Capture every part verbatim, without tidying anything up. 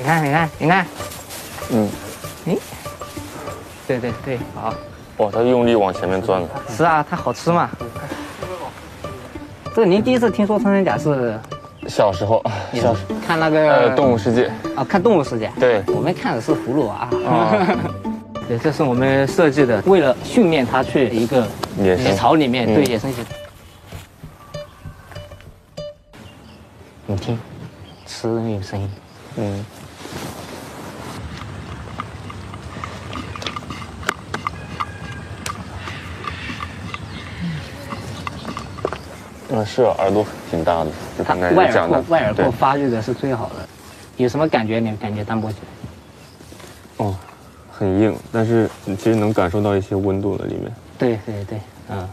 看，你看，你看， 嗯， 哎，对对对，好。 哇，它用力往前面钻了。 是啊，它好吃嘛。这个您第一次听说穿山甲是？ 小时候，小时看那个呃《动物世界》 啊，看《动物世界》。 对， 我们看的是葫芦娃。对，这是我们设计的，为了训练它去一个野生巢里面， 嗯、 对野生去。你听，吃那个声音。 嗯。嗯，是啊，耳朵挺大的，就它刚才外讲的， 耳廓外耳廓发育的是最好的。有什么感觉？你感觉单摸起来？ 哦，很硬，但是你其实能感受到一些温度的里面。 对对对，嗯。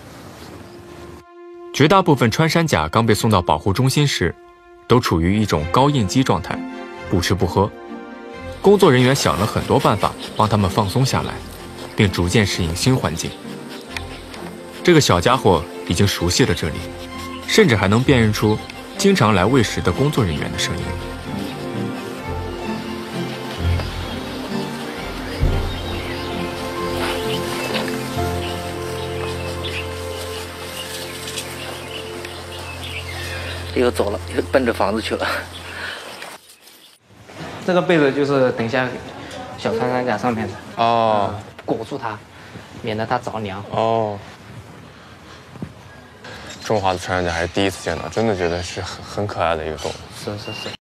绝大部分穿山甲刚被送到保护中心时，都处于一种高应激状态，不吃不喝。工作人员想了很多办法帮他们放松下来，并逐渐适应新环境。这个小家伙已经熟悉了这里，甚至还能辨认出经常来喂食的工作人员的声音。 又走了，又奔着房子去了。这个被子就是等一下小穿山甲上面的哦， 裹住它，免得它着凉。 哦。中华的穿山甲还是第一次见到，真的觉得是很很可爱的一个动物。 是是是。